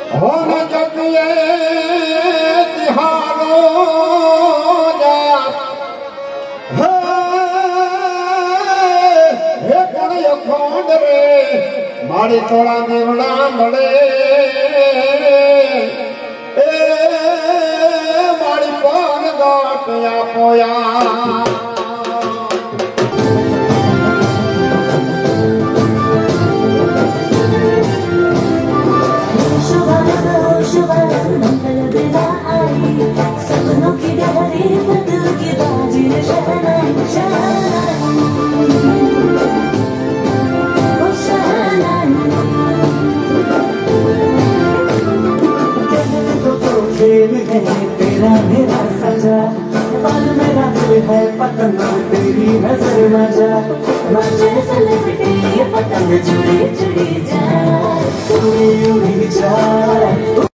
हो न जगिए तिहारो जा हे पुण्य खोंड रे मारी थोड़ा देवड़ा बड़े मारी पान गाटिया पोया सपनों की गहरी दिल की बाजी शहनाई शहनाई ओ शहनाई तो खेल है तेरा मेरा सजा पल मेरा दिल है पतंग तेरी नजर मजा मजे से लिपटी ये पतंग जुड़ी जुड़ी जाए उड़ी उड़ी जाए